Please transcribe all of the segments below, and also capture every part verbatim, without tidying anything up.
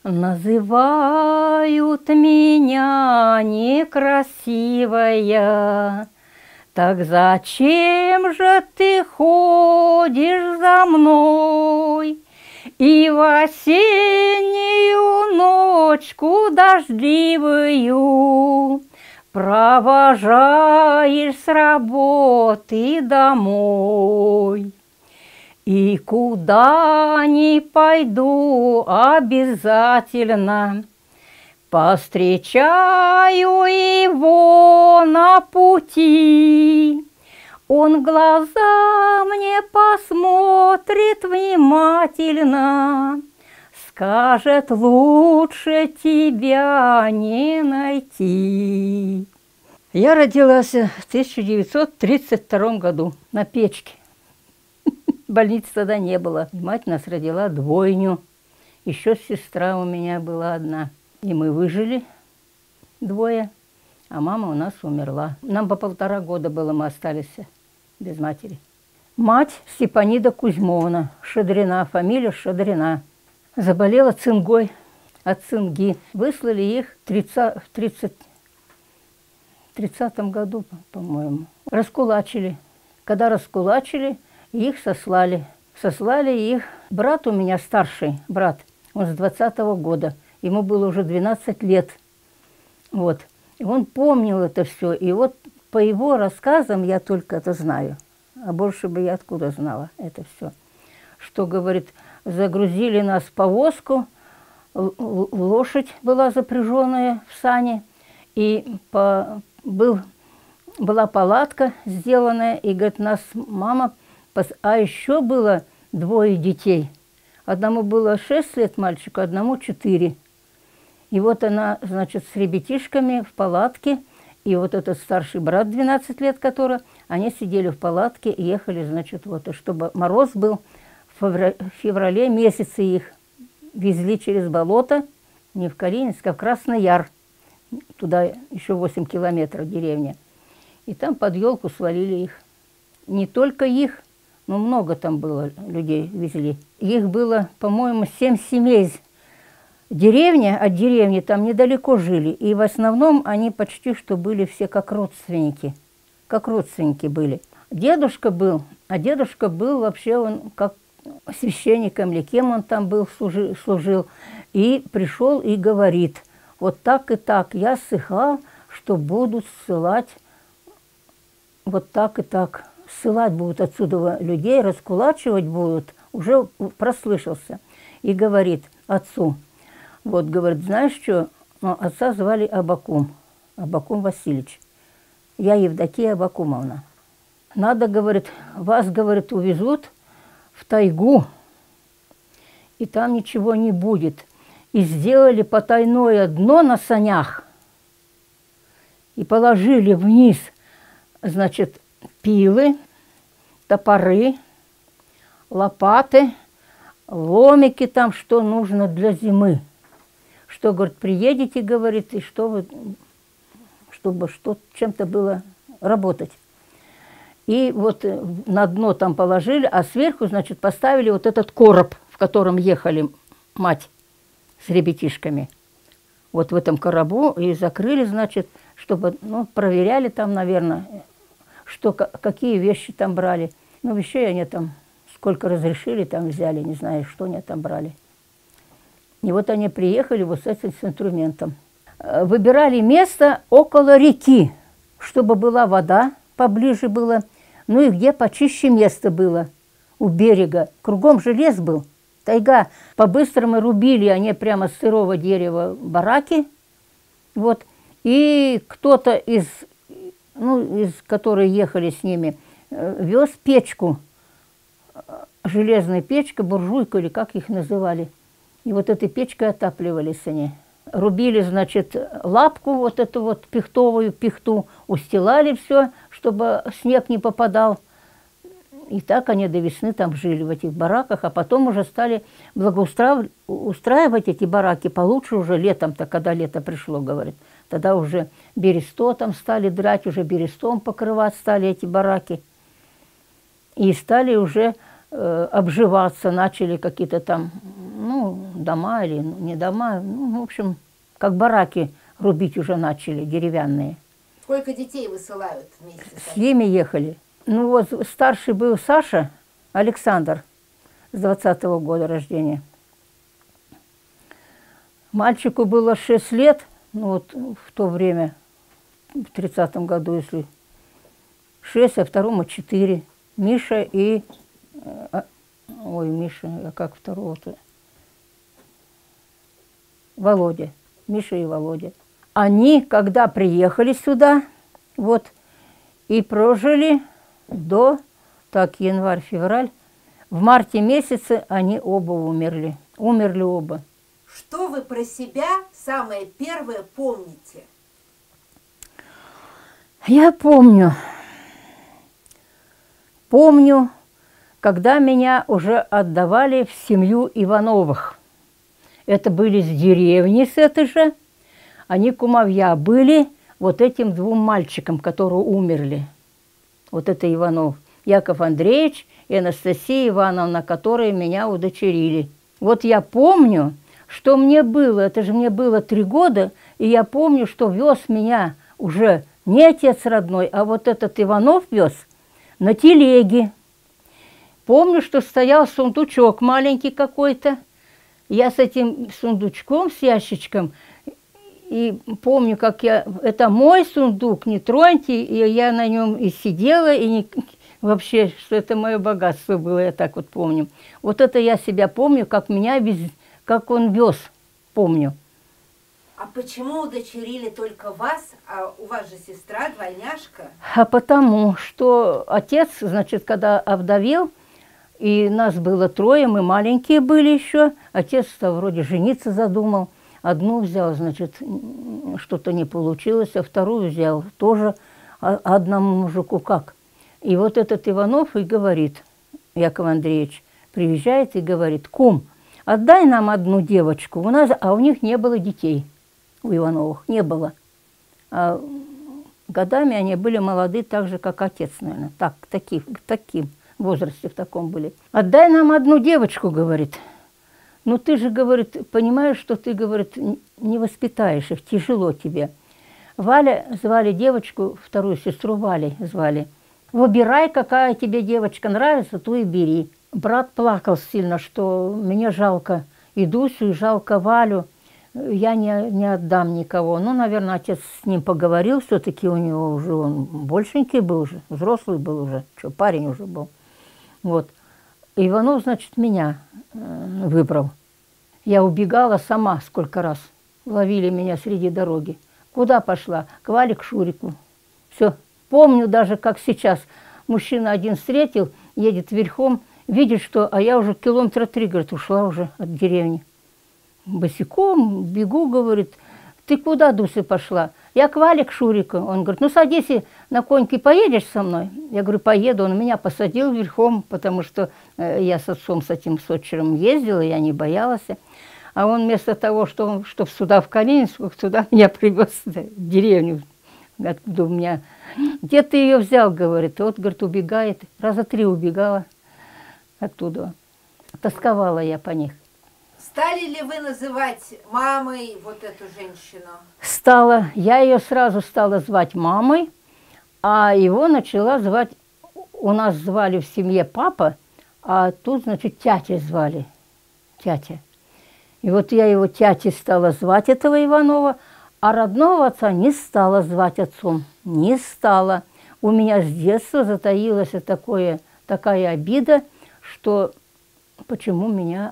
Называют меня некрасивая, так зачем же ты ходишь за мной и в осеннюю ночку дождливую провожаешь с работы домой? И куда ни пойду, обязательно повстречаю его на пути. Он глаза мне посмотрит внимательно, скажет: лучше тебя не найти. Я родилась в тысяча девятьсот тридцать втором году на печке. Больницы тогда не было. Мать нас родила двойню. Еще сестра у меня была одна. И мы выжили двое, а мама у нас умерла. Нам по полтора года было, мы остались без матери. Мать Степанида Кузьмовна, Шадрина, фамилия Шадрина. Заболела цингой от цинги. Выслали их в тридцатом году, по-моему. Раскулачили. Когда раскулачили, их сослали. Сослали их. Брат у меня, старший брат, он с двадцатого года. Ему было уже двенадцать лет. Вот. И он помнил это все. И вот по его рассказам я только это знаю. А больше бы я откуда знала это все. Что, говорит, загрузили нас в повозку, лошадь была запряженная в сани, и по, был, была палатка сделанная, и, говорит, нас мама... А еще было двое детей. Одному было шесть лет мальчику, одному четыре. И вот она, значит, с ребятишками в палатке, и вот этот старший брат двенадцать лет, который, они сидели в палатке и ехали, значит, вот, и чтобы мороз был, в феврале месяце их везли через болото, не в Калининск, а в Красный Яр. Туда еще восемь километров деревня. И там под елку свалили их. Не только их, но много там было людей везли. Их было, по-моему, семь семей. Деревня от деревни там недалеко жили. И в основном они почти что были все как родственники. Как родственники были. Дедушка был, а дедушка был вообще, он как священником или кем он там был, служил. служил. И пришел и говорит: вот так и так, я слыхал, что будут ссылать вот так и так. Ссылать будут отсюда людей, раскулачивать будут. Уже прослышался. И говорит отцу: вот, говорит, знаешь что? Ну, отца звали Абакум, Абакум Васильевич. Я Евдокия Абакумовна. Надо, говорит, вас, говорит, увезут в тайгу, и там ничего не будет. И сделали потайное дно на санях, и положили вниз, значит, пилы, топоры, лопаты, ломики там, что нужно для зимы. Что, говорит, приедете, говорит, и что вы, чтобы что чем-то было работать. И вот на дно там положили, а сверху, значит, поставили вот этот короб, в котором ехали мать с ребятишками. Вот в этом коробу и закрыли, значит, чтобы, ну, проверяли там, наверное, что, какие вещи там брали. Ну, вещей они там, сколько разрешили, там взяли, не знаю, что они там брали. И вот они приехали вот с этим с инструментом. Выбирали место около реки, чтобы была вода, поближе было, ну и где почище место было у берега. Кругом же лес был, тайга. По-быстрому рубили они прямо с сырого дерева бараки. Вот. И кто-то из, ну, из, которые ехали с ними, вез печку, железная печка, буржуйку или как их называли. И вот этой печкой отапливались они. Рубили, значит, лапку, вот эту вот пихтовую пихту, устилали все, чтобы снег не попадал. И так они до весны там жили в этих бараках, а потом уже стали благоустраивать эти бараки получше уже летом-то, когда лето пришло, говорит. Тогда уже бересто там стали драть, уже берестом покрывать стали эти бараки. И стали уже э, обживаться, начали какие-то там, ну, дома или не дома. Ну, в общем, как бараки рубить уже начали, деревянные. Сколько детей высылают вместе с С вами? ними ехали. Ну вот старший был Саша, Александр, с двадцатого года рождения. Мальчику было шесть лет, ну вот в то время, в тридцатом году, если шесть, а второму четыре. Миша и... Ой, Миша, а как второго-то? Володя. Миша и Володя. Они, когда приехали сюда, вот, и прожили до, так, январь-февраль, в марте месяце они оба умерли. Умерли оба. Что вы про себя самое первое помните? Я помню, помню, когда меня уже отдавали в семью Ивановых. Это были с деревни, с этой же. Они кумовья были вот этим двум мальчикам, которые умерли. Вот это Иванов. Яков Андреевич и Анастасия Ивановна, которые меня удочерили. Вот я помню, что мне было, это же мне было три года, и я помню, что вез меня уже не отец родной, а вот этот Иванов вез на телеге. Помню, что стоял сундучок маленький какой-то. Я с этим сундучком, с ящичком, и помню, как я... Это мой сундук, не троньте, и я на нем и сидела, и не, вообще, что это мое богатство было, я так вот помню. Вот это я себя помню, как меня вез, как он вез, помню. А почему удочерили только вас, а у вас же сестра, двойняшка? А потому что отец, значит, когда овдовел, и нас было трое, мы маленькие были еще, отец-то вроде жениться задумал. Одну взял, значит, что-то не получилось, а вторую взял тоже одному мужику как. И вот этот Иванов и говорит, Яков Андреевич, приезжает и говорит: кум, отдай нам одну девочку, у нас, а у них не было детей, у Ивановых не было. А годами они были молоды так же, как отец, наверное, так, таких, таким возрасте в таком были. Отдай нам одну девочку, говорит. Ну ты же, говорит, понимаешь, что ты, говорит, не воспитаешь их, тяжело тебе. Валя, звали девочку, вторую сестру Валей звали. Выбирай, какая тебе девочка нравится, ту и бери. Брат плакал сильно, что мне жалко и Дусю, и жалко Валю. Я не, не отдам никого. Ну, наверное, отец с ним поговорил, все-таки у него уже он большенький был уже, взрослый был уже, что, парень уже был. Вот. Иванов, значит, меня э, выбрал. Я убегала сама сколько раз. Ловили меня среди дороги. Куда пошла? К Вале, к Шурику. Все. Помню даже, как сейчас. Мужчина один встретил, едет верхом, видит, что... А я уже километра три, говорит, ушла уже от деревни. Босиком бегу, говорит, ты куда, Дуся, пошла? Я к Вале, к Шурику. Он говорит, ну садись и на коньки поедешь со мной? Я говорю, поеду. Он меня посадил верхом, потому что я с отцом, с этим сотчером ездила, я не боялась. А он вместо того, что, чтобы сюда в Калининск, сюда меня привез в деревню, откуда у меня... Где ты ее взял, говорит? Вот, говорит, убегает. Раза три убегала оттуда. Тосковала я по них. Стали ли вы называть мамой вот эту женщину? Стала. Я ее сразу стала звать мамой, а его начала звать... У нас звали в семье папа, а тут, значит, тятя звали. Тятя. И вот я его тятей стала звать, этого Иванова, а родного отца не стала звать отцом. Не стала. У меня с детства затаилась такое, такая обида, что почему меня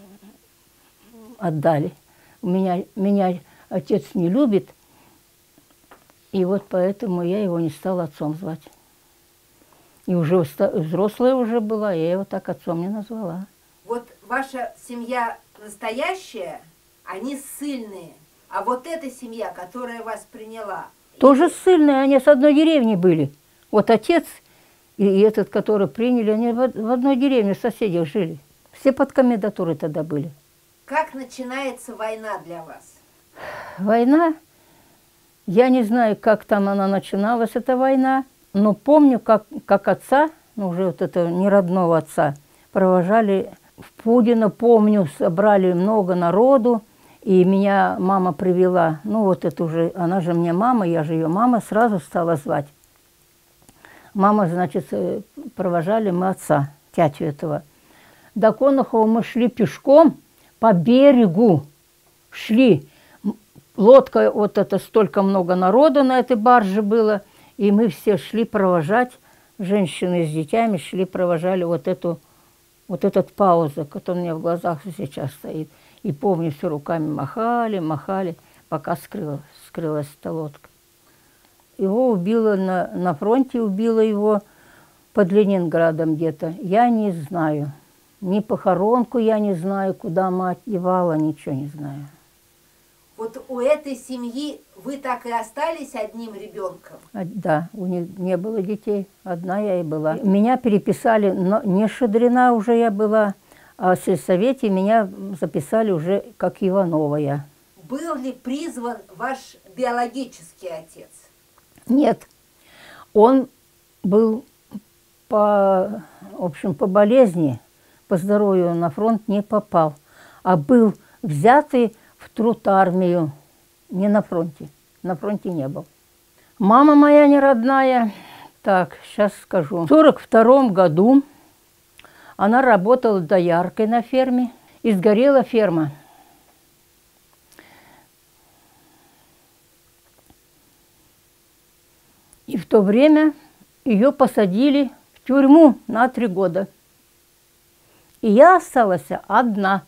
отдали. Меня, меня отец не любит, и вот поэтому я его не стала отцом звать. И уже взрослая уже была, я его так отцом не назвала. Вот ваша семья настоящая, они ссыльные. А вот эта семья, которая вас приняла... Тоже ссыльные, они с одной деревни были. Вот отец и этот, который приняли, они в одной деревне, в соседях жили. Все под комендатурой тогда были. Как начинается война для вас? Война, я не знаю, как там она начиналась, эта война, но помню, как, как отца, ну уже вот этого неродного отца, провожали в Пудино, помню, собрали много народу, и меня мама привела. Ну, вот это уже, она же мне мама, я же ее мама, сразу стала звать. Мама, значит, провожали мы отца, тятю этого. До Конохова мы шли пешком по берегу, шли. Лодка, вот это столько много народа на этой барже было, и мы все шли провожать, женщины с детьми шли, провожали вот эту, вот этот пауза, который у меня в глазах сейчас стоит. И помню, все руками махали, махали, пока скрылась, скрылась эта лодка. Его убило на, на фронте, убило его под Ленинградом где-то. Я не знаю. Ни похоронку я не знаю, куда мать девала, ничего не знаю. Вот у этой семьи вы так и остались одним ребенком? А, да, у них не было детей, одна я и была. Меня переписали, но не Шадрина уже я была, а в сельсовете меня записали уже как Иванова я. Был ли призван ваш биологический отец? Нет, он был по, в общем, по болезни, по здоровью на фронт не попал, а был взятый в труд армию, не на фронте, на фронте не был. Мама моя не родная, так, сейчас скажу. В сорок втором году она работала дояркой на ферме, и сгорела ферма. И в то время ее посадили в тюрьму на три года. И я осталась одна.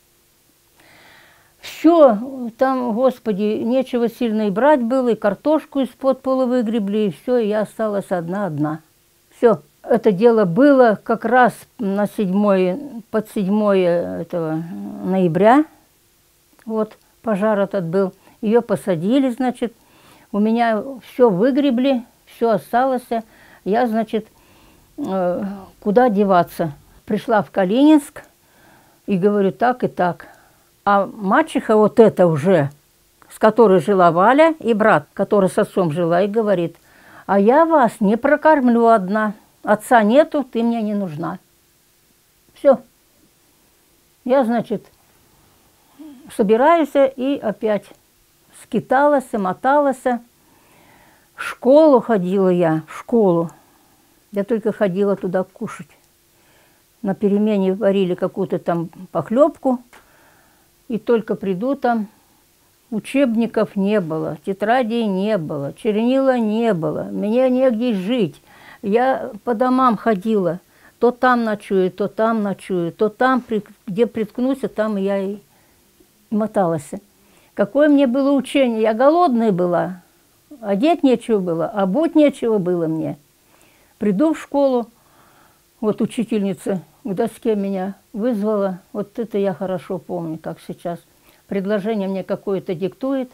Все, там, Господи, нечего сильно и брать было, и картошку из-под пола выгребли, и все, и я осталась одна-одна. Все, это дело было как раз на седьмое, под седьмое этого ноября. Вот, пожар этот был. Ее посадили, значит, у меня все выгребли, все осталось. Я, значит, э, куда деваться? Пришла в Калининск и говорю, так и так. А мачеха вот эта уже, с которой жила Валя, и брат, который с отцом жила, и говорит, а я вас не прокормлю одна. Отца нету, ты мне не нужна. Все. Я, значит, собираюсь и опять скиталась, моталась. В школу ходила я, в школу. Я только ходила туда кушать. На перемене варили какую-то там похлебку. И только приду там, учебников не было, тетрадей не было, чернила не было, мне негде жить. Я по домам ходила, то там ночую, то там ночую, то там, где приткнусь, там я и моталась. Какое мне было учение, я голодная была, одеть нечего было, обуть нечего было мне. Приду в школу, вот учительница к доске меня вызвала, вот это я хорошо помню, как сейчас. Предложение мне какое-то диктует.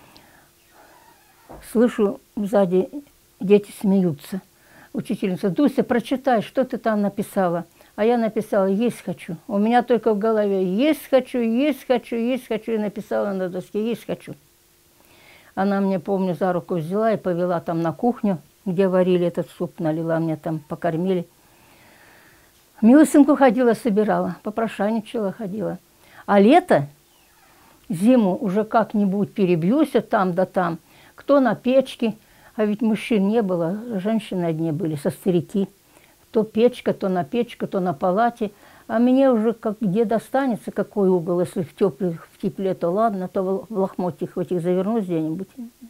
Слышу, сзади дети смеются. Учительница, Дуся, прочитай, что ты там написала. А я написала, есть хочу. У меня только в голове, есть хочу, есть хочу, есть хочу. И написала на доске, есть хочу. Она мне, помню, за руку взяла и повела там на кухню, где варили этот суп, налила мне там, покормили. Милосинку ходила, собирала, попрошайничала, ходила. А лето, зиму уже как-нибудь перебьюсь там да там. Кто на печке, а ведь мужчин не было, женщины одни были, со старики. То печка, то на печке, то на палате. А мне уже как где достанется, какой угол, если в, тепле, в тепле, то ладно, то в лохмотьях этих завернусь где-нибудь.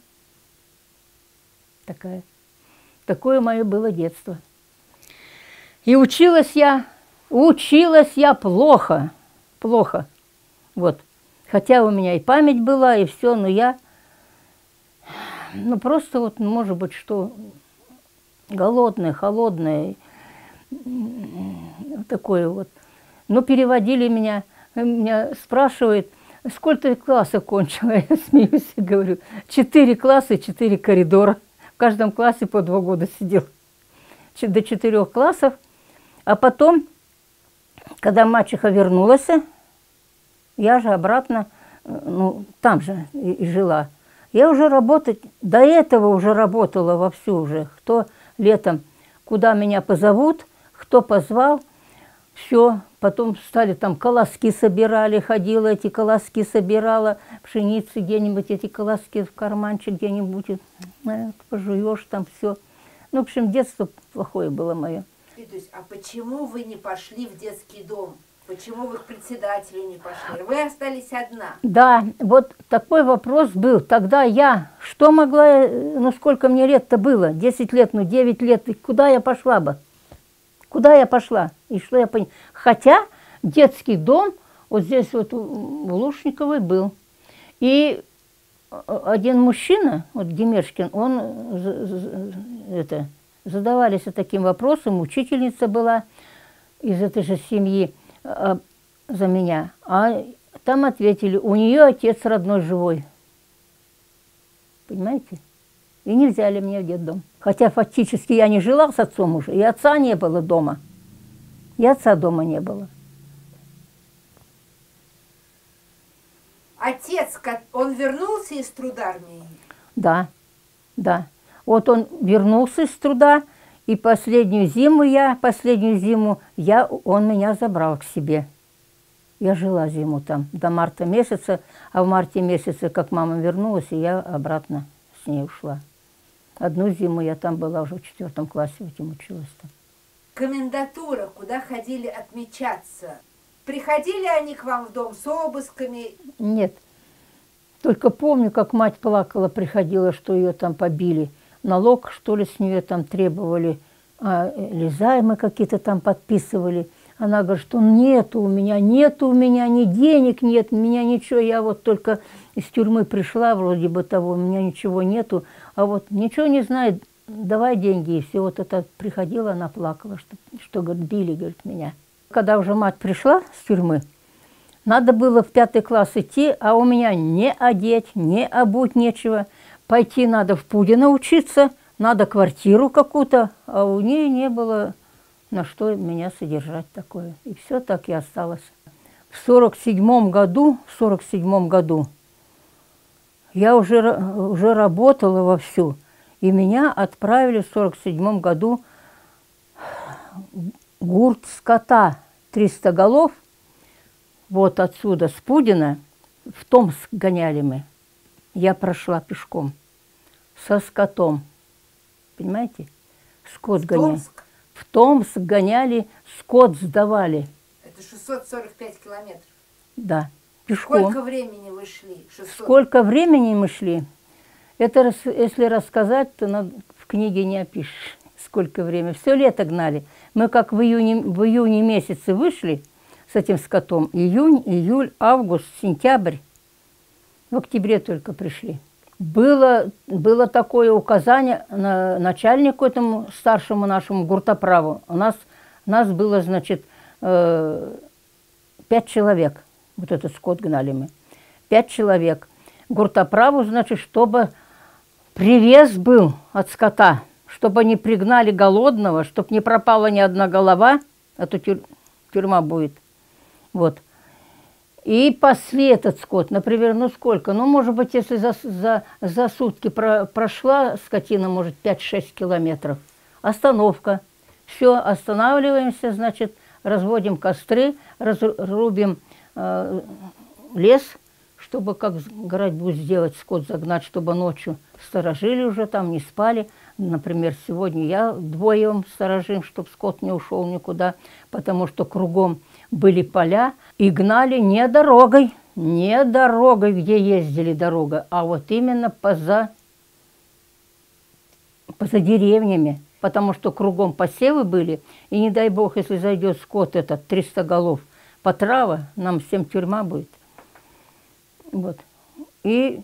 Такая. Такое мое было детство. И училась я, училась я плохо, плохо. Вот. Хотя у меня и память была, и все, но я, ну просто вот, может быть, что голодная, холодная, такое вот. Но переводили меня, меня спрашивают, сколько ты класса кончила? Я смеюсь и говорю, четыре класса и четыре коридора. В каждом классе по два года сидел. До четырех классов. А потом, когда мачеха вернулась, я же обратно, ну, там же и, и жила. Я уже работать, до этого уже работала вовсю уже. Кто летом, куда меня позовут, кто позвал, все, Потом стали там колоски собирали, ходила, эти колоски собирала, пшеницы где-нибудь, эти колоски в карманчик где-нибудь, э, пожуешь там все. Ну, в общем, детство плохое было мое. Витусь, а почему вы не пошли в детский дом? Почему вы к председателю не пошли? Вы остались одна. Да, вот такой вопрос был. Тогда я, что могла, ну сколько мне лет-то было? десять лет, ну девять лет, и куда я пошла бы? Куда я пошла? И что я поняла? Хотя детский дом вот здесь вот в Лушниковой был. И один мужчина, вот Демешкин, он это, задавались таким вопросом, учительница была из этой же семьи а, за меня. А там ответили, у нее отец родной живой. Понимаете? И не взяли меня в детдом. Хотя фактически я не жила с отцом уже, и отца не было дома. И отца дома не было. Отец, он вернулся из трудармии? Да, да. Вот он вернулся из труда, и последнюю зиму я, последнюю зиму я, он меня забрал к себе. Я жила зиму там до марта месяца, а в марте месяце, как мама вернулась, и я обратно с ней ушла. Одну зиму я там была, уже в четвертом классе в этом училась там. Комендатура, куда ходили отмечаться. Приходили они к вам в дом с обысками? Нет. Только помню, как мать плакала, приходила, что ее там побили. Налог, что ли, с нее там требовали, а лизаемые какие-то там подписывали. Она говорит, что нету у меня, нету у меня, ни денег нет, у меня ничего. Я вот только из тюрьмы пришла, вроде бы того, у меня ничего нету. А вот ничего не знает, давай деньги. И все вот это приходила, она плакала, что, что говорит, били, говорит, меня. Когда уже мать пришла с тюрьмы, надо было в пятый класс идти, а у меня не одеть, не обуть нечего. Пойти надо в Пудино учиться, надо квартиру какую-то, а у нее не было на что меня содержать такое. И все так и осталось. В сорок седьмом году, в сорок седьмом году я уже, уже работала вовсю, и меня отправили в сорок седьмом году гурт скота триста голов, вот отсюда, с Пудина, в Томск гоняли мы. Я прошла пешком со скотом. Понимаете? Скот гоняли. В Томск гоняли, скот сдавали. Это шестьсот сорок пять километров? Да, пешком. Сколько времени вы шли? шестьсот? Сколько времени мы шли? Это, если рассказать, то на, в книге не опишешь, сколько времени. Все лето гнали. Мы как в июне, в июне месяце вышли с этим скотом. Июнь, июль, август, сентябрь. В октябре только пришли. Было, было такое указание на начальнику этому старшему нашему гуртоправу. У нас, нас было, значит, э, пять человек. Вот этот скот гнали мы. Пять человек. Гуртоправу, значит, чтобы привес был от скота, чтобы не пригнали голодного, чтобы не пропала ни одна голова, а то тюр, тюрьма будет. Вот. И пасли этот скот, например, ну сколько? Ну, может быть, если за, за, за сутки про, прошла скотина, может, пять-шесть километров. Остановка. Все, останавливаемся, значит, разводим костры, разрубим э, лес, чтобы как городьбу сделать, скот загнать, чтобы ночью сторожили уже там, не спали. Например, сегодня я вдвоем сторожим, чтобы скот не ушел никуда, потому что кругом были поля, и гнали не дорогой, не дорогой, где ездили дорога, а вот именно поза, поза деревнями, потому что кругом посевы были, и не дай бог, если зайдет скот этот, триста голов, по трава, нам всем тюрьма будет. Вот. И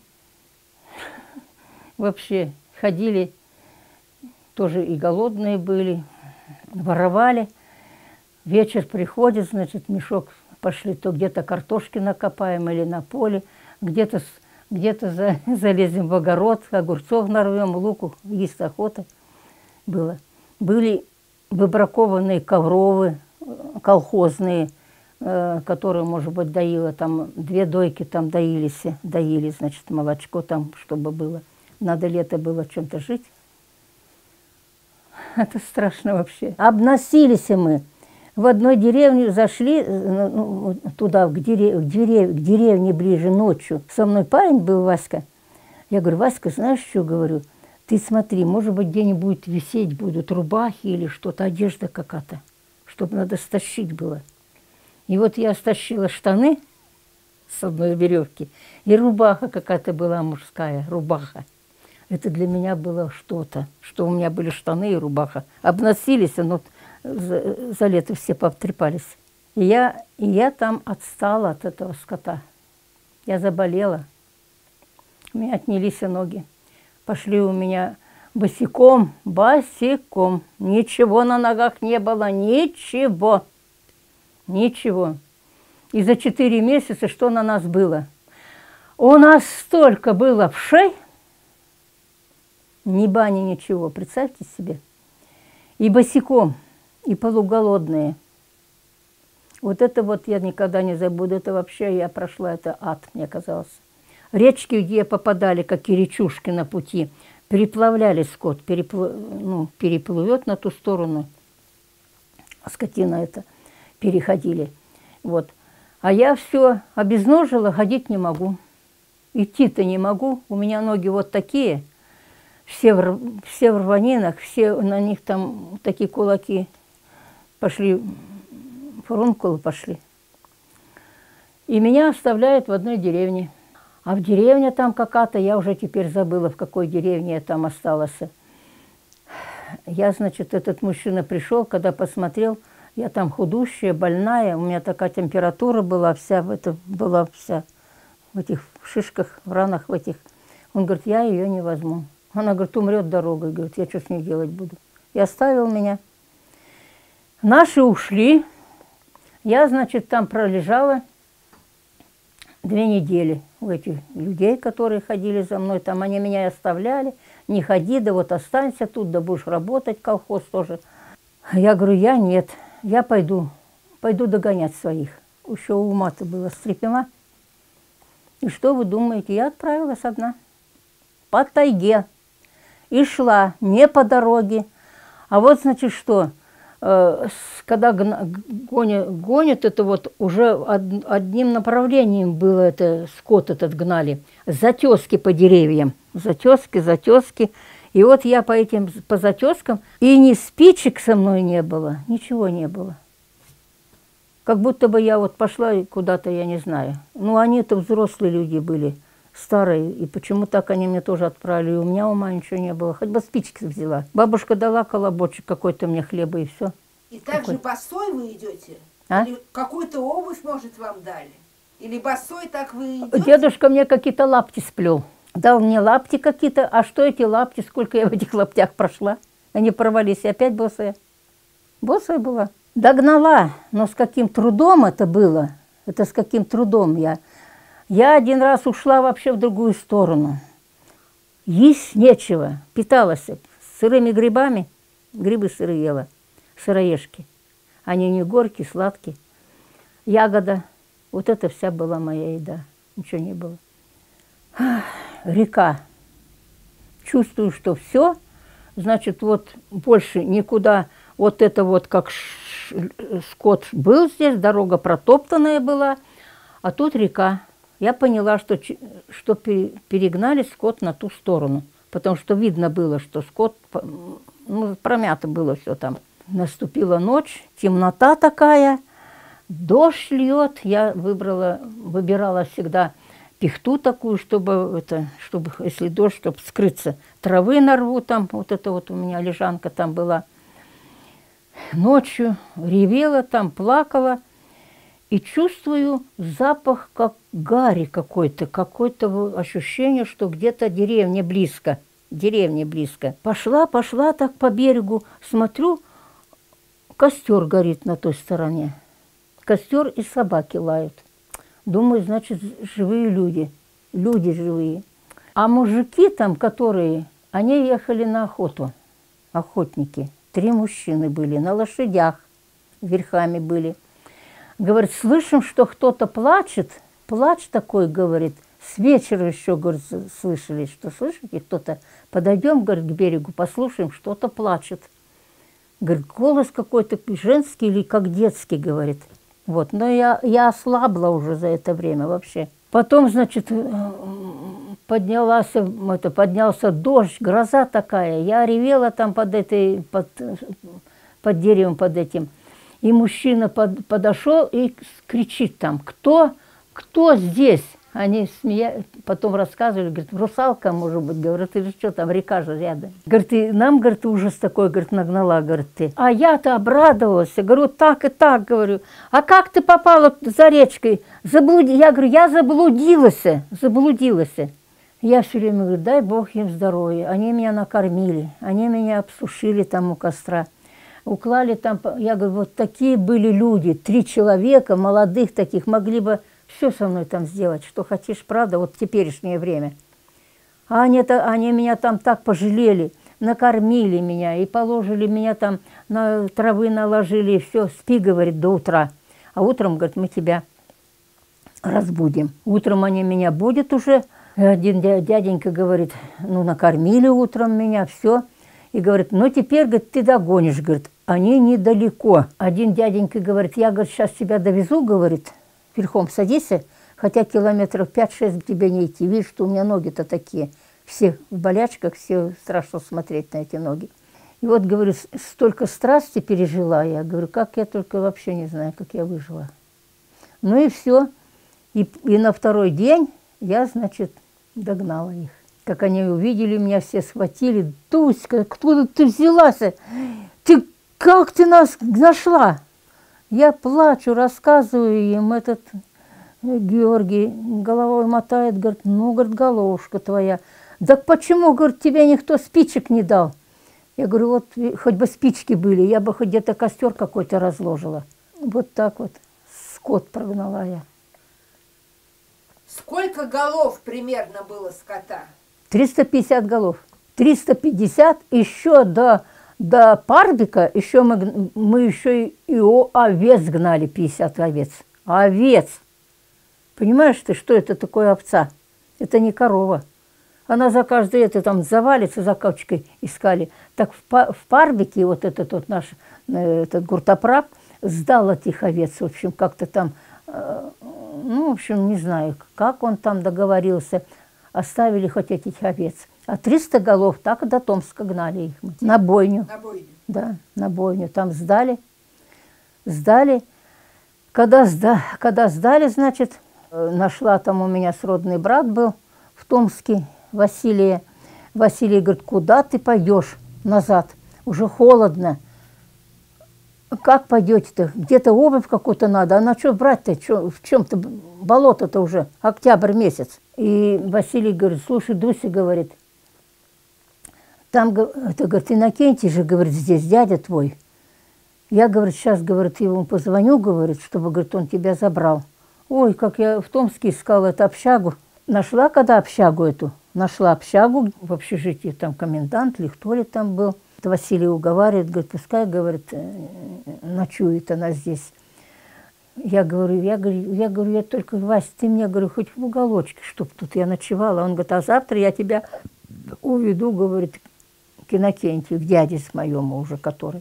вообще ходили, тоже и голодные были, воровали. Вечер приходит, значит, мешок, пошли, то где-то картошки накопаем или на поле, где-то где-то за, залезем в огород, огурцов нарвем, луку, есть охота было. Были выбракованные ковровы, колхозные, э, которые, может быть, доила, там две дойки там доились, доили, значит, молочко там, чтобы было. Надо лето было чем-то жить. Это страшно вообще. Обносились мы. В одной деревне зашли ну, туда, к, дерев... к, дерев... к деревне ближе ночью. Со мной парень был, Васька. Я говорю, Васька, знаешь, что говорю? Ты смотри, может быть, где-нибудь висеть будут рубахи или что-то, одежда какая-то, чтобы надо стащить было. И вот я стащила штаны с одной веревки, и рубаха какая-то была мужская, рубаха. Это для меня было что-то, что у меня были штаны и рубаха. Обносились, но за, за лето все пообтрепались. И я, и я там отстала от этого скота. Я заболела. У меня отнялись ноги. Пошли у меня босиком, босиком. Ничего на ногах не было, ничего. Ничего. И за четыре месяца что на нас было? У нас столько было вшей, ни бани, ничего, представьте себе. И босиком, и полуголодные. Вот это вот я никогда не забуду, это вообще я прошла, это ад, мне казалось. Речки, где попадали, как и речушки на пути, переплавляли скот, переплу... ну, переплывет на ту сторону, скотина это, переходили. Вот. А я все обезножила, ходить не могу. Идти-то не могу, у меня ноги вот такие, все в, все в рванинах, все на них там такие кулаки пошли, фурункулы пошли. И меня оставляют в одной деревне. А в деревне там какая-то, я уже теперь забыла, в какой деревне я там осталась. Я, значит, этот мужчина пришел, когда посмотрел, я там худущая, больная, у меня такая температура была вся, в это, была вся в этих шишках, в ранах в этих. Он говорит, я ее не возьму. Она, говорит, умрет дорогой, говорит, я что с ней делать буду. И оставил меня. Наши ушли. Я, значит, там пролежала две недели у этих людей, которые ходили за мной. Там они меня и оставляли. Не ходи, да вот останься тут, да будешь работать, колхоз тоже. Я говорю, я нет, я пойду, пойду догонять своих. Еще у ума-то было стрепема. И что вы думаете? Я отправилась одна по тайге. И шла не по дороге. А вот, значит, что, э, когда гонят, гонят, это вот уже од, одним направлением было это, скот этот гнали. Затески по деревьям. Затески, затески. И вот я по этим, по затескам, и ни спичек со мной не было, ничего не было. Как будто бы я вот пошла куда-то, я не знаю. Ну, они-то взрослые люди были, старые, и почему так они меня тоже отправили. У меня ума ничего не было, хоть бы спички взяла. Бабушка дала колобочек какой-то мне хлеба, и все. И так же босой вы идете? А? Или какую-то обувь, может, вам дали? Или босой так вы идете? Дедушка мне какие-то лапти сплел. Дал мне лапти какие-то, а что эти лапти, сколько я в этих лаптях прошла? Они порвались, и опять босая. Босая была. Догнала, но с каким трудом это было, это с каким трудом я. Я один раз ушла вообще в другую сторону. Есть нечего, питалась сырыми грибами, грибы сырые ела, сыроежки. Они не горькие, сладкие. Ягода, вот это вся была моя еда, ничего не было. Река. Чувствую, что все, значит, вот больше никуда, вот это вот как скот был здесь, дорога протоптанная была, а тут река. Я поняла, что, что перегнали скот на ту сторону, потому что видно было, что скот, ну, промято было все там. Наступила ночь, темнота такая, дождь льет. Я выбрала, выбирала всегда пихту такую, чтобы, это, чтобы, если дождь, чтобы скрыться. Травы нарву там, вот это вот у меня лежанка там была. Ночью ревела там, плакала. И чувствую запах, как гари какой-то, какое-то ощущение, что где-то деревня близко, деревня близко. Пошла, пошла так по берегу, смотрю, костер горит на той стороне. Костер и собаки лают. Думаю, значит, живые люди, люди живые. А мужики там, которые, они ехали на охоту, охотники. Три мужчины были, на лошадях, верхами были. Говорит, слышим, что кто-то плачет. Плач такой, говорит. С вечера еще, говорит, слышали, что слышите, кто-то. Подойдем, говорит, к берегу, послушаем, что-то плачет. Говорит, голос какой-то женский или как детский, говорит. Вот, но я, я ослабла уже за это время вообще. Потом, значит, поднялась, это, поднялся дождь, гроза такая. Я ревела там под, этой, под, под деревом, под этим. И мужчина под, подошел и кричит там, кто, кто здесь? Они смеялись, потом рассказывали, говорит, русалка, может быть, говорит, или что там, река же рядом. Говорит, и нам, говорит, ужас такой, говорит, нагнала, говорит, ты. А я-то обрадовалась, говорю, так и так, говорю. А как ты попала за речкой? Заблуди... Я говорю, я заблудилась, заблудилась. Я все время говорю, дай Бог им здоровья. Они меня накормили, они меня обсушили там у костра. Уклали там, я говорю, вот такие были люди, три человека, молодых таких, могли бы все со мной там сделать, что хочешь, правда, вот в теперешнее время. А они-то, они меня там так пожалели, накормили меня и положили меня там, на травы наложили, и все, спи, говорит, до утра. А утром, говорит, мы тебя разбудим. Утром они меня будут уже, один дяденька говорит, ну, накормили утром меня, все. И говорит, ну, теперь, говорит, ты догонишь, говорит, они недалеко. Один дяденька говорит, я, говорит, сейчас тебя довезу, говорит, верхом садись, хотя километров пять-шесть к тебе не идти. Видишь, что у меня ноги-то такие, все в болячках, все страшно смотреть на эти ноги. И вот, говорю, столько страсти пережила я, говорю, как я только вообще не знаю, как я выжила. Ну и все. И, и на второй день я, значит, догнала их. Как они увидели меня, все схватили. Дуська, откуда ты взялась? Ты, как ты нас нашла? Я плачу, рассказываю им, этот Георгий головой мотает, говорит, ну, говорит, головушка твоя. Так почему, говорит, тебе никто спичек не дал? Я говорю, вот хоть бы спички были, я бы хоть где-то костер какой-то разложила. Вот так вот скот прогнала я. Сколько голов примерно было скота? триста пятьдесят голов. триста пятьдесят еще до... До Парбика еще мы, мы еще и, и овец гнали, пятьдесят овец. Овец! Понимаешь ты, что это такое овца? Это не корова. Она за каждой это там завалится, за кочкой искали. Так в, в Парбике вот этот вот наш этот гуртопраб сдал этих овец. В общем, как-то там, э, ну, в общем, не знаю, как он там договорился. Оставили хоть этих овец. А триста голов так до Томска гнали их мы. На бойню. На бойню. Да, на бойню. Там сдали. Сдали. Когда, сда, когда сдали, значит, нашла там у меня сродный брат был в Томске, Василия. Василий говорит, куда ты пойдешь назад? Уже холодно. Как пойдете-то? Где-то обувь какую-то надо. А на что брать-то? Чё, в чем-то болото-то уже, октябрь месяц. И Василий говорит, слушай, Дуся, говорит, там, это, говорит, Иннокентий же, говорит, здесь дядя твой. Я, говорит, сейчас, говорит, ему позвоню, говорит, чтобы, говорит, он тебя забрал. Ой, как я в Томске искала эту общагу. Нашла, когда общагу эту, нашла общагу в общежитии, там комендант или кто ли там был. Василий уговаривает, говорит, пускай, говорит, ночует она здесь. Я говорю, я говорю, я говорю, я только, Вась, ты мне, говорю, хоть в уголочке, чтоб тут я ночевала. Он говорит, а завтра я тебя уведу, говорит, к Иннокентию, к дяде с моему уже, который.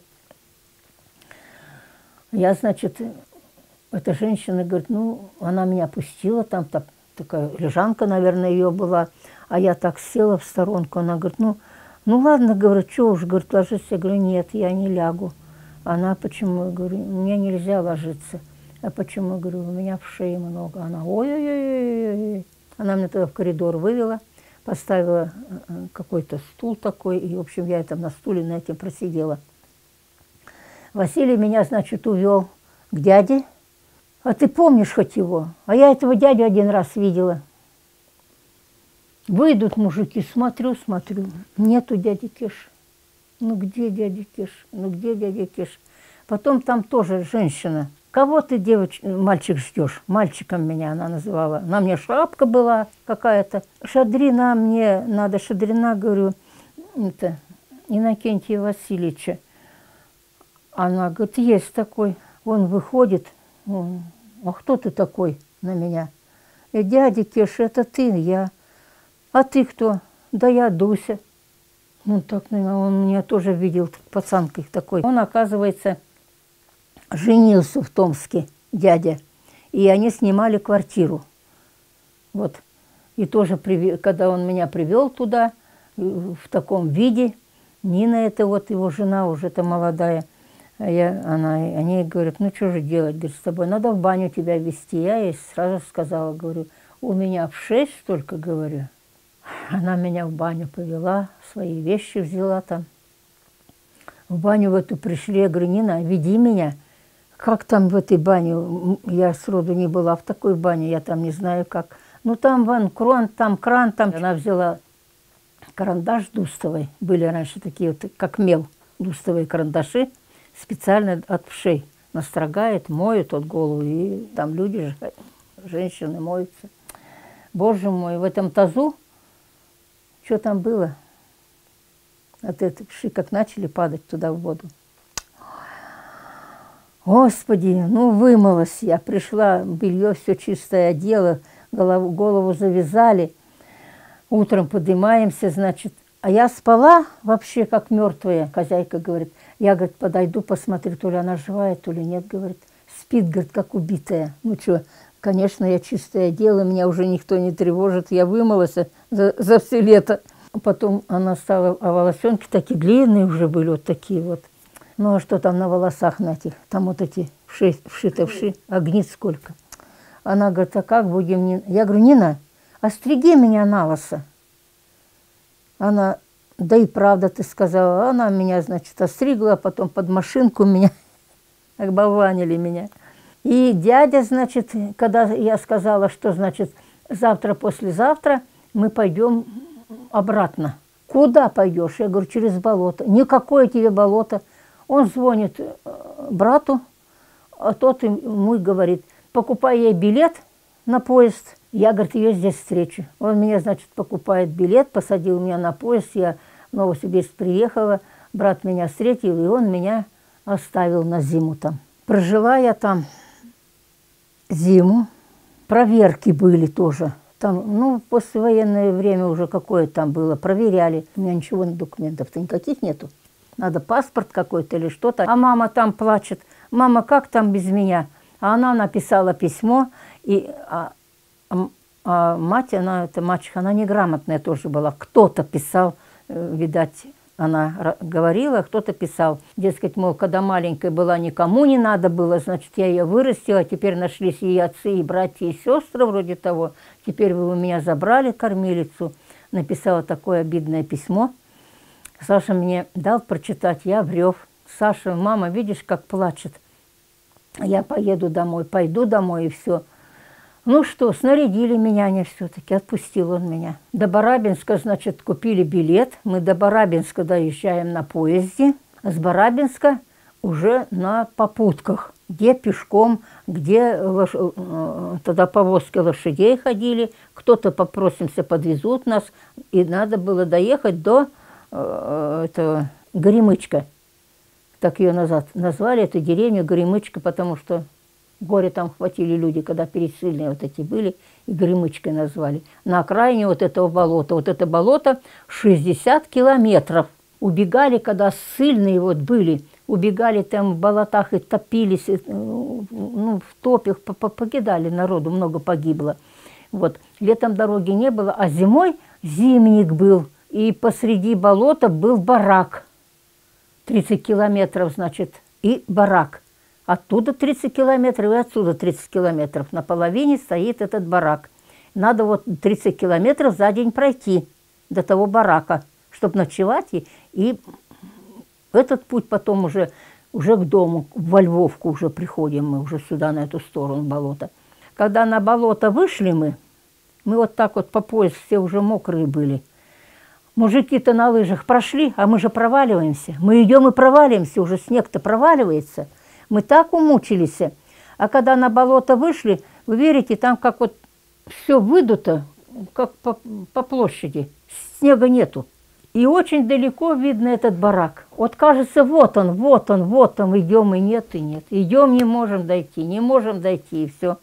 Я, значит, эта женщина, говорит, ну, она меня пустила, там так, такая лежанка, наверное, ее была, а я так села в сторонку, она говорит, ну, ну ладно, говорит, что уж, говорит, ложись. Я говорю, нет, я не лягу. Она, почему? Я говорю, мне нельзя ложиться. А почему? Я говорю, у меня в шее много. Она, ой-ой-ой-ой-ой. Она меня тогда в коридор вывела, поставила какой-то стул такой, и, в общем, я там на стуле на этом просидела. Василий меня, значит, увел к дяде. А ты помнишь хоть его? А я этого дядю один раз видела. Выйдут мужики, смотрю, смотрю, нету дяди Кеш. Ну где дядя Кеш? Ну где дядя Кеш? Потом там тоже женщина. Кого ты, девоч... мальчик, ждешь? Мальчиком меня она называла. На мне шапка была какая-то. Шадрина мне надо, шадрина, говорю, это Иннокентия Васильевича. Она говорит, есть такой. Он выходит. Он, а кто ты такой на меня? И дядя Кеш, это ты, я. А ты кто? Да я Дуся. Ну, так, наверное, он меня тоже видел пацанкой такой. Он, оказывается, женился в Томске, дядя. И они снимали квартиру. Вот. И тоже, когда он меня привел туда, в таком виде, Нина, это вот его жена, уже-то молодая, а я, она, они говорят, ну, что же делать, говорит, с тобой надо в баню тебя везти. Я ей сразу сказала, говорю, у меня в шесть только, говорю. Она меня в баню повела, свои вещи взяла там. В баню в эту пришли, я говорю, Нина, веди меня. Как там в этой бане? Я сроду не была в такой бане, я там не знаю как. Ну, там вон кран, там кран, там. Она взяла карандаш дустовый. Были раньше такие вот, как мел, дустовые карандаши. Специально от вшей настрогает, моют от голову. И там люди, женщины моются. Боже мой, в этом тазу, что там было? От этой вши, как начали падать туда в воду. Господи, ну вымылась я, пришла, белье все чистое одела, голову, голову завязали. Утром поднимаемся, значит, а я спала вообще как мертвая, хозяйка говорит. Я, говорит, подойду, посмотрю, то ли она живая, то ли нет, говорит. Спит, говорит, как убитая. Ну что, конечно, я чистое дело, меня уже никто не тревожит, я вымылась за, за все лето. Потом она стала, а волосенки такие длинные уже были, вот такие вот. Ну, а что там на волосах на этих? Там вот эти вши, вши-то вши, а гнит сколько. Она говорит, а как будем? Нина? Я говорю, Нина, остриги меня на лысо. Она, да и правда ты сказала. Она меня, значит, остригла, а потом под машинку меня оболванили меня. И дядя, значит, когда я сказала, что, значит, завтра-послезавтра мы пойдем обратно. Куда пойдешь? Я говорю, через болото. Никакое тебе болото. Он звонит брату, а тот ему говорит, покупай ей билет на поезд. Я, говорит, ее здесь встречу. Он меня, значит, покупает билет, посадил меня на поезд. Я в Новосибирск приехала, брат меня встретил, и он меня оставил на зиму там. Прожила я там зиму. Проверки были тоже. Там, ну, послевоенное время уже какое там было. Проверяли. У меня ничего, документов-то никаких нету. Надо паспорт какой-то или что-то. А мама там плачет. Мама, как там без меня? А она написала письмо. И, а, а, а мать, она, эта мачеха, она неграмотная тоже была. Кто-то писал, видать, она говорила, кто-то писал. Дескать, мол, когда маленькая была, никому не надо было, значит, я ее вырастила. Теперь нашлись и отцы, и братья, и сестры вроде того. Теперь вы у меня забрали кормилицу. Написала такое обидное письмо. Саша мне дал прочитать, я врёв. Саша, мама, видишь, как плачет. Я поеду домой, пойду домой и все. Ну что, снарядили меня они все-таки, отпустил он меня. До Барабинска, значит, купили билет. Мы до Барабинска доезжаем на поезде. С Барабинска уже на попутках. Где пешком, где лош... тогда повозки лошадей ходили. Кто-то попросимся, подвезут нас. И надо было доехать до э, этого, Горемычка. Так ее назад назвали, эту деревню Горемычка, потому что горе там хватили люди, когда пересыльные вот эти были, и Горемычкой назвали. На окраине вот этого болота. Вот это болото шестьдесят километров. Убегали, когда ссыльные вот были, убегали там в болотах и топились, и, ну, в топях покидали народу, много погибло. Вот. Летом дороги не было, а зимой зимник был. И посреди болота был барак. тридцать километров, значит, и барак. Оттуда тридцать километров и отсюда тридцать километров. На половине стоит этот барак. Надо вот тридцать километров за день пройти до того барака, чтобы ночевать. И, и этот путь потом уже, уже к дому, во Львовку уже приходим мы, уже сюда, на эту сторону болота. Когда на болото вышли мы, мы вот так вот по пояс все уже мокрые были. Мужики-то на лыжах прошли, а мы же проваливаемся. Мы идем и проваливаемся, уже снег-то проваливается. Мы так умучились. А когда на болото вышли, вы верите, там как вот все выдуто, как по, по площади. Снега нету. И очень далеко видно этот барак. Вот кажется, вот он, вот он, вот он. Идем, и нет, и нет. Идем, не можем дойти, не можем дойти, и все.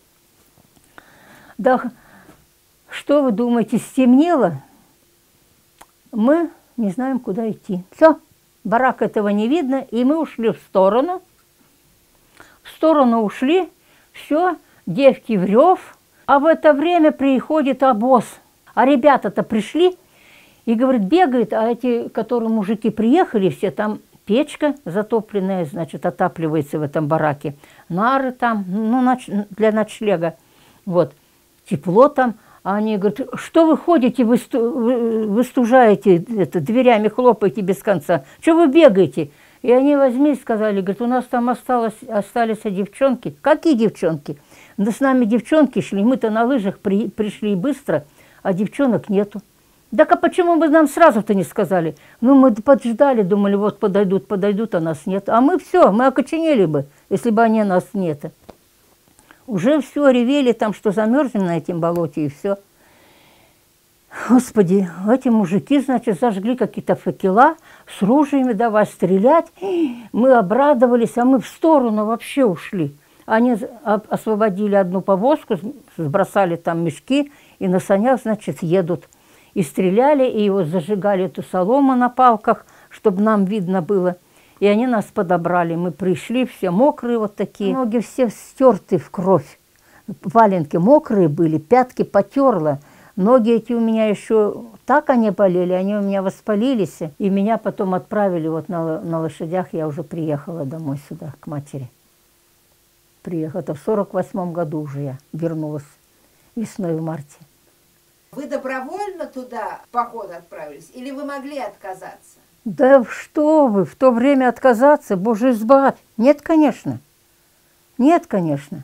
Да что вы думаете, стемнело? Мы не знаем, куда идти. Все, барак этого не видно, и мы ушли в сторону. В сторону ушли, все, девки в рев. А в это время приходит обоз. А ребята-то пришли и, говорит, бегает, а эти, которые мужики приехали, все там печка затопленная, значит, отапливается в этом бараке. Нары там, ну, ноч для ночлега. Вот, тепло там. А они говорят, что вы ходите, вы, сту вы, вы стужаете, это, дверями хлопаете без конца. Что вы бегаете? И они возьми, сказали, говорят, у нас там осталось, остались девчонки. Какие девчонки? Да с нами девчонки шли, мы-то на лыжах при, пришли быстро, а девчонок нету. Так а почему бы нам сразу-то не сказали? Ну, мы поджидали, думали, вот подойдут, подойдут, а нас нет. А мы все, мы окоченели бы, если бы они нас нет. Уже все ревели там, что замерзнем на этом болоте, и все. Господи, эти мужики, значит, зажгли какие-то факела, с ружьями давай стрелять. Мы обрадовались, а мы в сторону вообще ушли. Они освободили одну повозку, сбросали там мешки, и на санях, значит, едут. И стреляли, и вот зажигали эту солому на палках, чтобы нам видно было. И они нас подобрали. Мы пришли, все мокрые вот такие. Ноги все стерты в кровь. Валенки мокрые были, пятки потерло. Ноги эти у меня еще так они болели, они у меня воспалились. И меня потом отправили вот на, на лошадях. Я уже приехала домой сюда, к матери. Приехала. Это в сорок восьмом году уже я вернулась. Весной в марте. Вы добровольно туда в поход отправились? Или вы могли отказаться? Да что вы, в то время отказаться, Боже, избавь. Нет, конечно. Нет, конечно.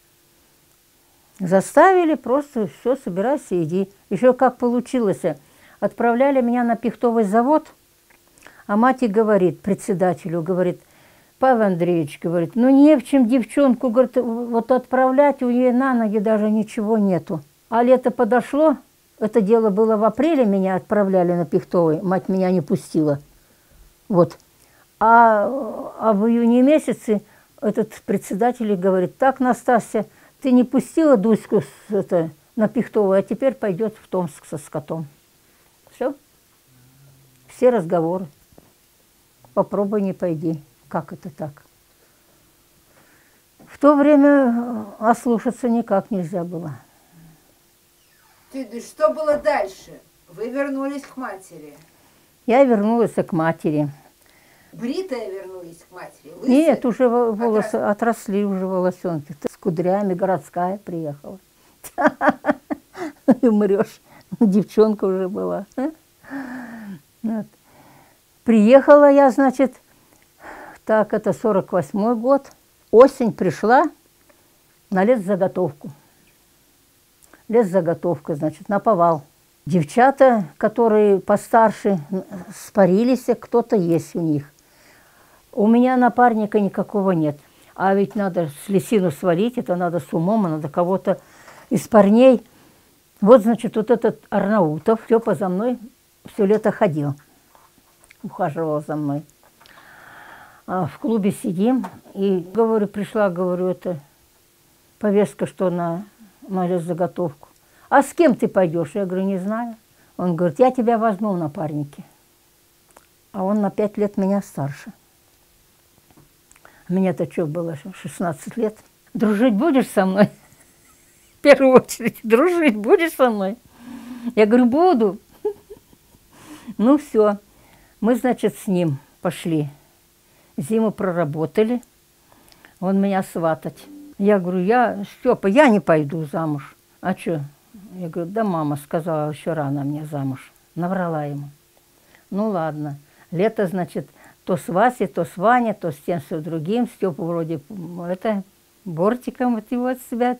Заставили просто, все, собирайся, иди. Еще как получилось. Отправляли меня на пихтовый завод, а мать и говорит, председателю, говорит, Павел Андреевич, говорит, ну не в чем девчонку, говорит, вот отправлять, у нее на ноги даже ничего нету. А лето подошло, это дело было в апреле, меня отправляли на пихтовый, мать меня не пустила. Вот. А, а в июне месяце этот председатель говорит, так, Настасья, ты не пустила Дуську с, это, на пихтовый, а теперь пойдет в Томск со скотом. Все. Все разговоры. Попробуй, не пойди. Как это так? В то время ослушаться никак нельзя было. Ты, что было дальше? Вы вернулись к матери. Я вернулась к матери. Бритая вернулись к матери? Лысые? Нет, уже волосы отросли, отросли уже волосенки. С кудрями, городская приехала. Умрешь. Девчонка уже была. Приехала я, значит, так, это сорок восьмой год. Осень пришла на лесзаготовку. Лесзаготовка, значит, наповал. Девчата, которые постарше, спарились, кто-то есть у них. У меня напарника никакого нет. А ведь надо с лесину свалить, это надо с умом, надо кого-то из парней. Вот, значит, вот этот Арнаутов, Степа за мной все лето ходил, ухаживал за мной. А в клубе сидим, и, говорю, пришла, говорю, это повестка, что на, на лесзаготовку. А с кем ты пойдешь? Я говорю, не знаю. Он говорит, я тебя возьму в напарники. А он на пять лет меня старше. Мне-то что было, шестнадцать лет. Дружить будешь со мной? В первую очередь, дружить будешь со мной? Я говорю, буду. Ну все, мы, значит, с ним пошли. Зиму проработали, он меня сватать. Я говорю, я, Степа, я не пойду замуж. А что? Я говорю, да мама сказала, еще рано мне замуж. Наврала ему. Ну ладно. Лето, значит, то с Васей, то с Ваней, то с тем, все другим. Степу вроде, это, бортиком вот его от себя.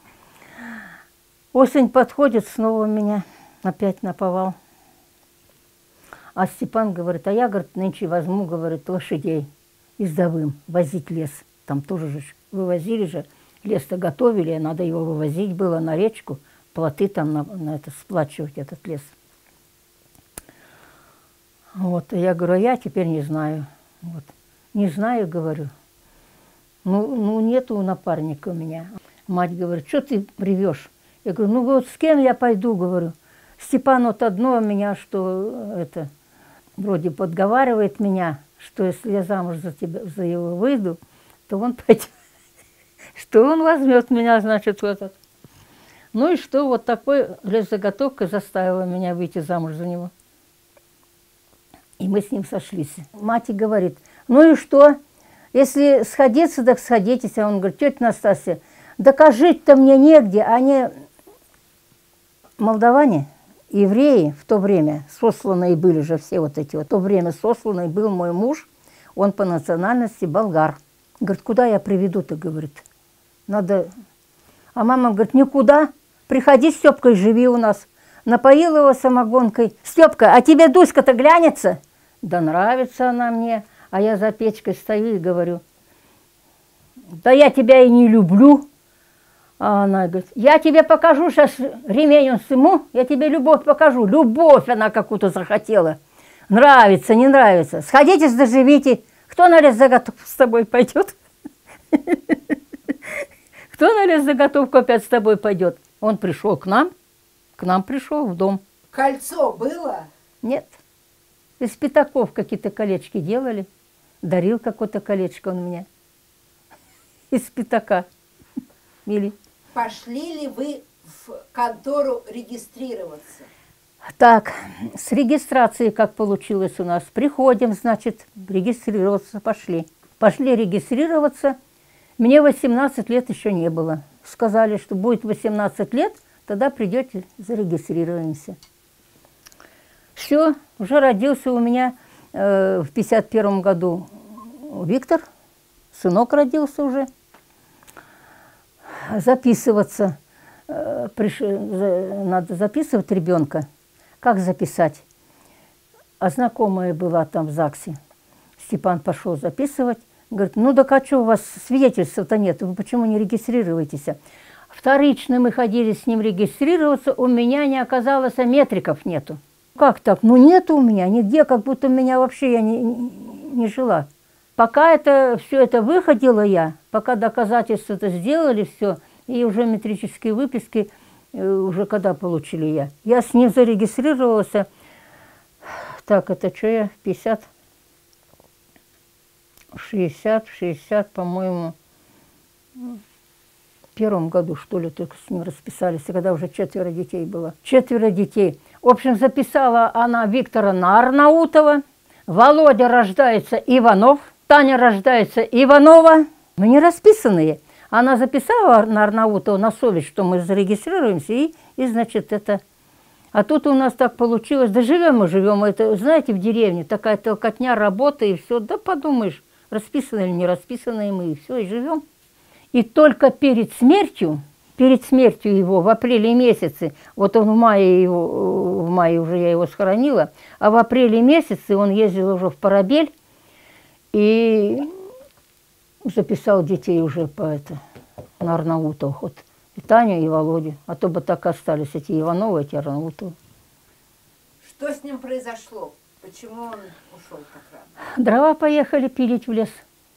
Осень подходит, снова меня опять наповал. А Степан говорит, а я, говорит, нынче возьму, говорит, лошадей ездовым, возить лес. Там тоже же вывозили же, лес-то готовили, а надо его вывозить было на речку, плоты там на, на это, сплачивать этот лес. Вот, я говорю, а я теперь не знаю. Вот. Не знаю, говорю. Ну, ну, нету напарника у меня. Мать говорит, что ты привешь? Я говорю, ну вот с кем я пойду, говорю. Степан вот одно у меня, что это, вроде подговаривает меня, что если я замуж за тебя, за его выйду, то он пойдет, что он возьмет меня, значит, в этот. Ну и что, вот такой лесозаготовкой заставила меня выйти замуж за него. И мы с ним сошлись. Мать говорит, ну и что, если сходиться, так сходитесь. А он говорит, тетя Настасья, докажить-то мне негде, они молдаване, евреи в то время, сосланные были же все вот эти, вот в то время сосланный был мой муж, он по национальности болгар. Говорит, куда я приведу-то, говорит, надо... А мама говорит, никуда, приходи с Степкой, живи у нас. Напоил его самогонкой. Степка, а тебе Дуська-то глянется? Да нравится она мне. А я за печкой стою и говорю, да я тебя и не люблю. А она говорит, я тебе покажу сейчас ремень он сыму, я тебе любовь покажу. Любовь она какую-то захотела. Нравится, не нравится. Сходитесь, доживите. Кто на лесозаготовку с тобой пойдет? Кто на лесозаготовку опять с тобой пойдет? Он пришел к нам, к нам пришел в дом. Кольцо было? Нет. Из пятаков какие-то колечки делали. Дарил какое-то колечко он мне. Из пятака. Мили. Пошли ли вы в контору регистрироваться? Так, с регистрацией как получилось у нас. Приходим, значит, регистрироваться пошли. Пошли регистрироваться. Мне восемнадцать лет еще не было. Сказали, что будет восемнадцать лет, тогда придете, зарегистрируемся. Все, уже родился у меня э, в пятьдесят первом году Виктор, сынок родился уже. Записываться, э, приш... надо записывать ребенка. Как записать? А знакомая была там в ЗАГСе. Степан пошел записывать. Говорит, ну так а что у вас свидетельства-то нет? Вы почему не регистрируетесь? Вторично мы ходили с ним регистрироваться, у меня не оказалось, а метриков нету. Как так? Ну нету у меня нигде, как будто у меня вообще я не, не жила. Пока это, все это выходило я, пока доказательства-то сделали все, и уже метрические выписки, уже когда получили я. Я с ним зарегистрировалась. Так, это что я? пятьдесят, шестьдесят, шестьдесят, по-моему, в первом году, что ли, только с ним расписались, когда уже четверо детей было. Четверо детей. В общем, записала она Виктора на Арнаутова. Володя рождается Иванов. Таня рождается Иванова. Мы не расписанные. Она записала на Арнаутова на совесть, что мы зарегистрируемся, и, и значит, это... А тут у нас так получилось, да живем мы живем, это, знаете, в деревне такая толкотня, работа и все, да подумаешь, расписаны или не расписаны мы, и все, и живем. И только перед смертью, перед смертью его в апреле месяце, вот он в мае, его, в мае уже я его схоронила, а в апреле месяце он ездил уже в Парабель и записал детей уже по это, на Арнаутов, вот, и Таню, и Володю, а то бы так остались эти Ивановы, эти Арнаутовы. Что с ним произошло? Почему он ушел так рано? Дрова поехали пилить в лес.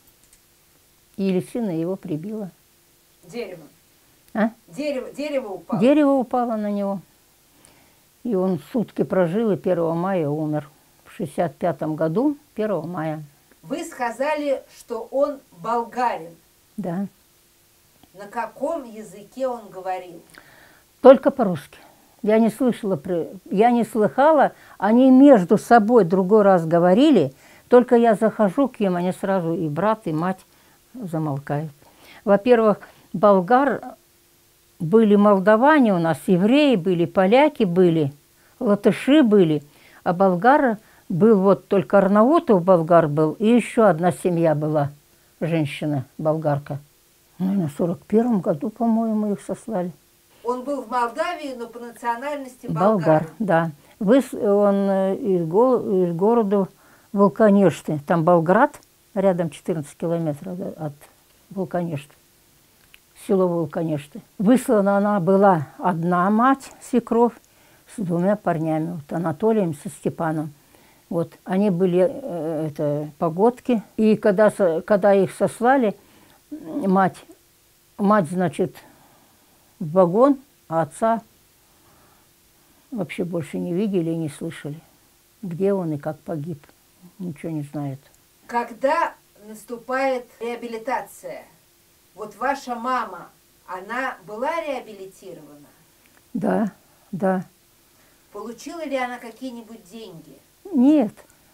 И лисина его прибила. Дерево. А? Дерево, дерево упало? Дерево упало на него. И он сутки прожил, и первого мая умер. В шестьдесят пятом году, первого мая. Вы сказали, что он болгарин. Да. На каком языке он говорил? Только по-русски. Я не слышала, я не слыхала, они между собой другой раз говорили, только я захожу к ним, они сразу и брат, и мать замолкают. Во-первых, болгар были молдаване у нас, евреи были, поляки были, латыши были, а болгар был вот только Арнаутов болгар был, и еще одна семья была, женщина, болгарка. Наверное, в сорок первом году, по-моему, их сослали. Он был в Молдавии, но по национальности болгар. Болгар, да. Выс... Он из, го... из города Волконешты. Там Болград, рядом четырнадцать километров от Волконешты. Село Волконешты. Выслана она была одна мать, свекровь, с двумя парнями, вот Анатолием со Степаном. Вот. Они были э, это, погодки. И когда, когда их сослали, мать, мать, значит, в вагон, а отца вообще больше не видели и не слышали. Где он и как погиб, ничего не знает. Когда наступает реабилитация, вот ваша мама, она была реабилитирована? Да, да. Получила ли она какие-нибудь деньги? Нет,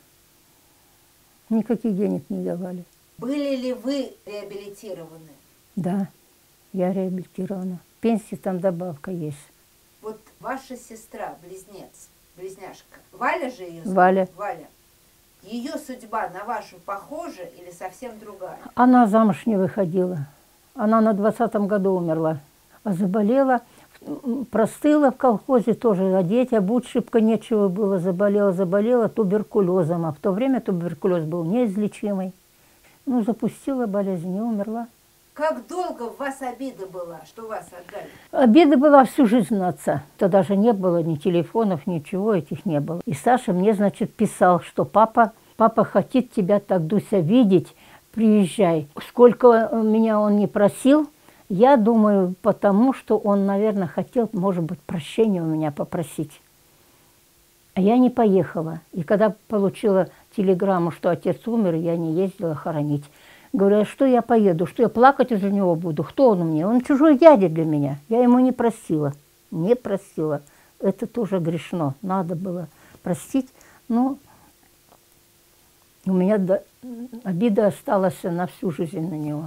никаких денег не давали. Были ли вы реабилитированы? Да, я реабилитирована. Пенсии там добавка есть. Вот ваша сестра, близнец, близняшка, Валя же ее зовут? Валя. Валя. Ее судьба на вашу похожа или совсем другая? Она замуж не выходила. Она на двадцатом году умерла. А заболела, простыла в колхозе тоже, одеть, обуть шибко нечего было. Заболела, заболела туберкулезом. А в то время туберкулез был неизлечимый. Ну, запустила болезнь и умерла. Как долго в вас обида была, что вас отдали? Обида была всю жизнь на отца. Тогда же не было ни телефонов, ничего этих не было. И Саша мне, значит, писал, что папа, папа хочет тебя так, Дуся, видеть, приезжай. Сколько меня он не просил, я думаю, потому что он, наверное, хотел, может быть, прощения у меня попросить. А я не поехала. И когда получила телеграмму, что отец умер, я не ездила хоронить. Говорю, а что я поеду, что я плакать из-за него буду? Кто он мне? Он чужой дядя для меня. Я ему не просила, не просила. Это тоже грешно, надо было простить. Но у меня до... обида осталась на всю жизнь на него.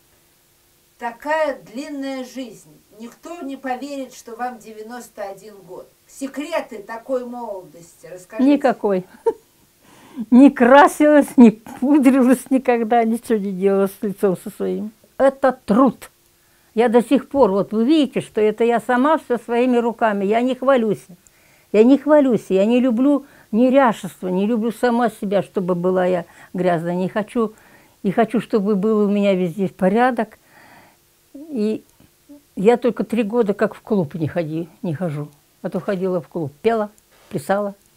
Такая длинная жизнь. Никто не поверит, что вам девяносто один год. Секреты такой молодости расскажите. Никакой. Не красилась, не пудрилась никогда, ничего не делала с лицом со своим. Это труд. Я до сих пор, вот вы видите, что это я сама все своими руками. Я не хвалюсь. Я не хвалюсь. Я не люблю неряшество, не люблю сама себя, чтобы была я грязная. Не хочу, и хочу, чтобы был у меня везде порядок. И я только три года как в клуб не, ходи, не хожу. А то ходила в клуб, пела, плясала.